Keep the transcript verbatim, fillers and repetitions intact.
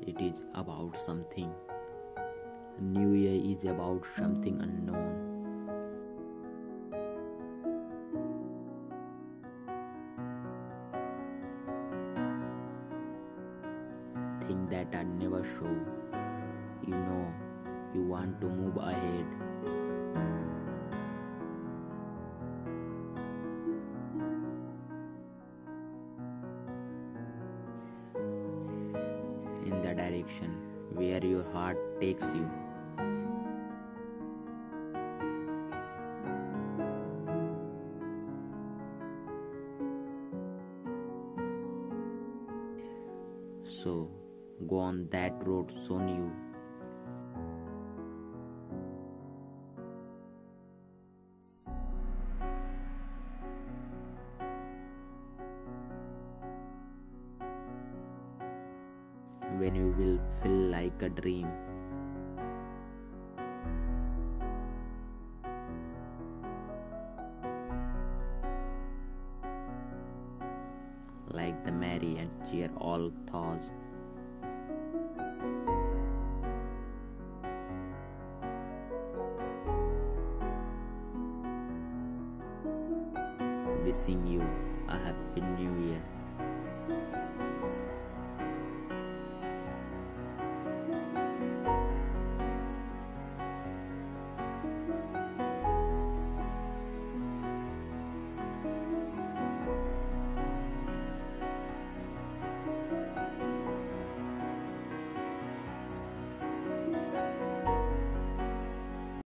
it is about something. New Year is about something unknown. Things that are never show. You know, you want to move ahead. In the direction where your heart takes you. So, go on that road so new. When you will feel like a dream. Like the merry and cheer all thoughts. Wishing you a happy new year.